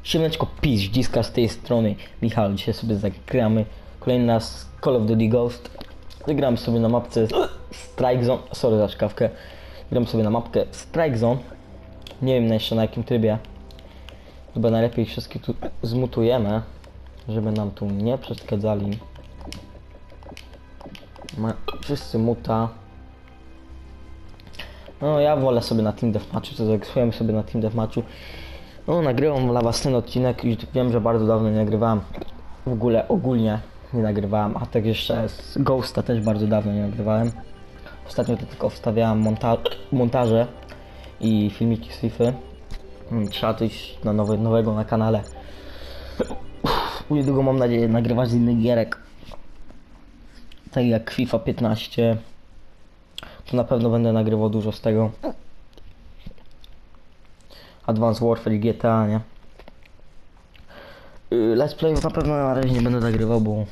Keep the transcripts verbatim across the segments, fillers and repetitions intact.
Siemaneczko, piździska z tej strony Michał. Dzisiaj sobie zagramy kolejny raz Call of Duty Ghost. Zagramy sobie na mapce Strike Zone. Sorry za czkawkę. Gram sobie na mapkę Strike Zone. Nie wiem jeszcze na jakim trybie. Chyba najlepiej wszystkie tu zmutujemy, żeby nam tu nie przeszkadzali. Ma wszyscy muta. No ja wolę sobie na Team Deathmatchu, to zagrałem sobie na Team Deathmatchu. No nagrywam dla was ten odcinek i wiem, że bardzo dawno nie nagrywałem. W ogóle ogólnie nie nagrywałem, a tak jeszcze z Ghosta też bardzo dawno nie nagrywałem. Ostatnio to tylko wstawiałem monta montaże i filmiki z FIFA. Trzeba coś na nowe, nowego na kanale. Niedługo mam nadzieję nagrywać z innych gierek. Tak jak FIFA piętnaście. To na pewno będę nagrywał dużo z tego. Advanced Warfare i G T A, nie? Let's Playów na pewno na razie nie będę nagrywał, bo...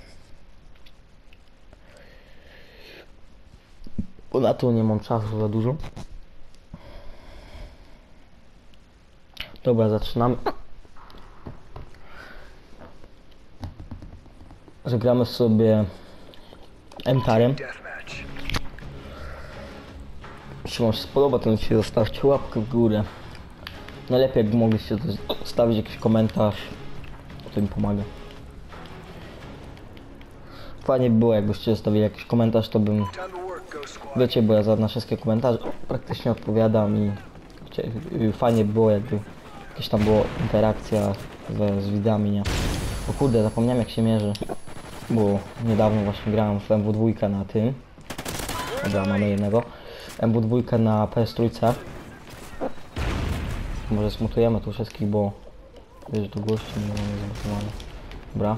Bo na to nie mam czasu za dużo. Dobra, zaczynamy. Zagramy sobie M-Tarem. Jeśli wam się spodoba, to musicie zostawić łapkę w górę. Najlepiej jak mogliście zostawić jakiś komentarz, to mi pomaga. Fajnie by było, jakbyście zostawili jakiś komentarz, to bym... Wiecie, bo ja za na wszystkie komentarze praktycznie odpowiadam i... Fajnie by było, jakby jakaś tam była interakcja z, z widzami, nie? O kurde, zapomniałem jak się mierzy, bo niedawno właśnie grałem w M W dwa na tym. Dobra, mamy jednego. M W dwa na P S trzy. Może smutujemy tu wszystkich, bo wiesz, tu gości nie mamy zmutowane. Dobra.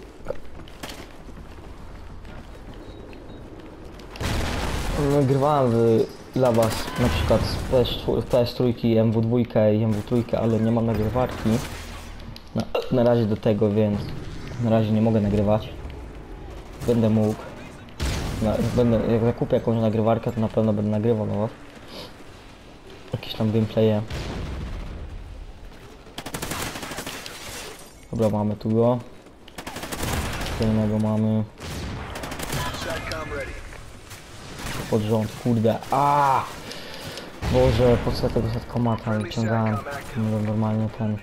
Nagrywałem w, dla was na przykład z P S trzy, M W dwa i M W trzy, ale nie mam nagrywarki na, na razie do tego, więc na razie nie mogę nagrywać. Będę mógł. Na, będę, jak zakupię jakąś nagrywarkę, to na pewno będę nagrywał dla was jakieś tam gameplaye. Dobra, mamy tu go. Kolejnego mamy. Pod rząd, kurde. A! Boże, po co ja tego setkomata wyciągałem? Normalnie ten.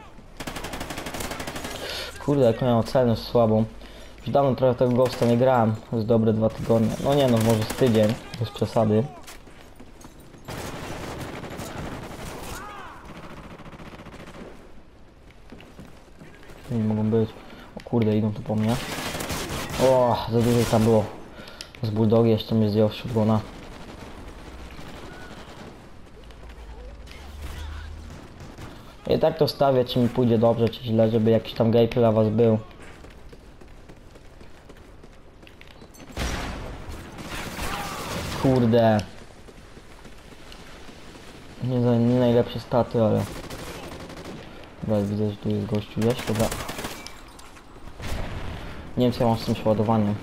Kurde, jak miałem ocenę słabą. Już dawno trochę tego Ghosta nie grałem. Z dobre dwa tygodnie. No nie no, może z tydzień. Bez przesady. Nie mogą być. O kurde, idą tu po mnie. O, za dużo tam było. Z bulldogi jeszcze mnie zdjął z shotguna. I tak to stawię, czy mi pójdzie dobrze, czy źle, żeby jakiś tam gameplay dla was był. Kurde. Nie, nie najlepsze staty, ale... Dobra, widzę, że tu jest gościu gdzieś, dobra. Nie wiem co ja mam z tym przeładowaniem.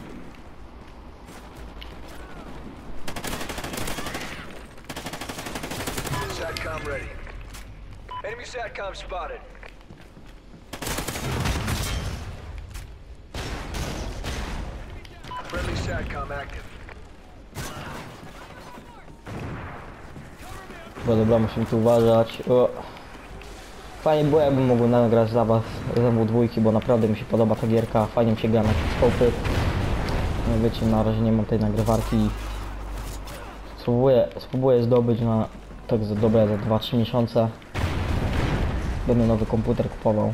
SATCOM ready. Enemy SATCOM spotted. Friendly SATCOM active. Dobra, dobra, musimy tu uważać. O. Fajnie było, jakbym mógł nagrać dla was z M W dwa, bo naprawdę mi się podoba ta gierka. Fajnie mi się gra na skopy. No wiecie, na razie nie mam tej nagrywarki. Spróbuję, spróbuję zdobyć na tak za dobre za dwa trzy miesiące. Będę nowy komputer kupował.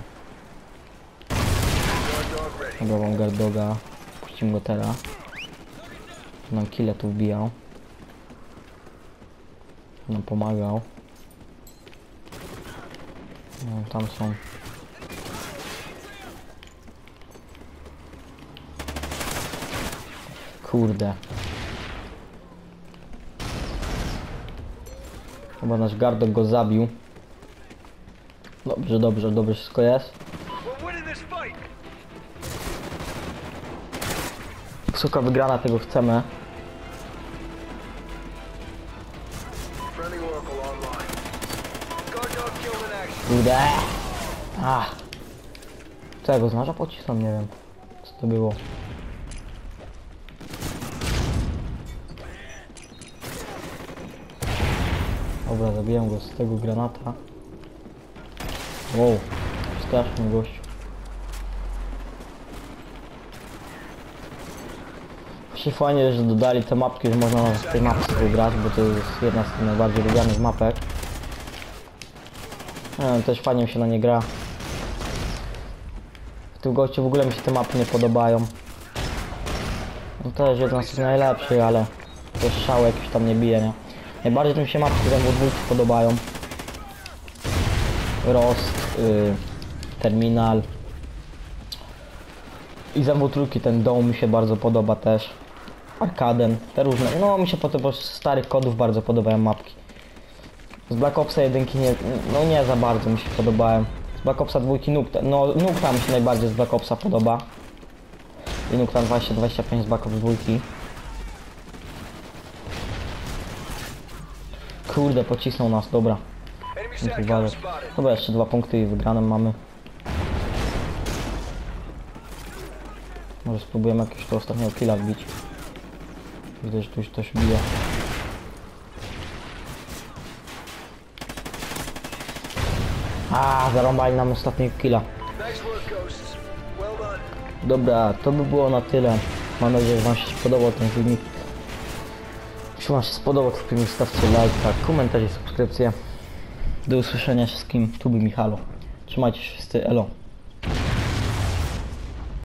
Dobra, mam guard doga. Puścimy go teraz. Nam kile tu wbijał. Nam pomagał. No, tam są. Kurde. Chyba nasz gardok go zabił. Dobrze, dobrze, dobrze wszystko jest. Wysoka wygrana, tego chcemy. Kurde. Ach. Co ja go z noża pocisnął? Nie wiem. Co to było? Dobra, zabiłem go z tego granata. Wow. Straszny gościu. Właśnie fajnie, że dodali te mapki, że można w tej mapce grać, bo to jest jedna z tych najbardziej lubianych mapek. Nie wiem, też fajnie mi się na nie gra. W tym gościu w ogóle mi się te mapy nie podobają. No to jest jedna z tych najlepszych, ale to szał jakiś tam nie bije, nie? Najbardziej mi się mapki z M W dwa podobają. Rost, yy, Terminal. I z M W trzy ten dom mi się bardzo podoba też. Arkaden, te różne. No mi się po prostu z starych kodów bardzo podobają mapki. Z Black Opsa jeden nie, no nie za bardzo mi się podobałem. Z Black Opsa dwa Nuketown, no Nuketown mi się najbardziej z Black Opsa podoba. I Nuketown dwadzieścia dwadzieścia pięć z Black Ops dwa. Kurde, pocisnął nas, dobra. Enemy Nie SATCOM uważaj. spotted. Dobra, jeszcze dwa punkty i wygraną mamy. Może spróbujemy jakiegoś to ostatniego killa wbić. Widzę, że tu już coś bije. A, zarąbali nam ostatniego killa. Nice work, Ghosts. Well done. Dobra, to by było na tyle. Mam nadzieję, że wam się spodobał ten filmik. Jeśli wam się spodobał, to filmik stawcie lajka, komentarz i subskrypcję. Do usłyszenia wszystkim, tu był Michalo. Trzymajcie się wszyscy, elo.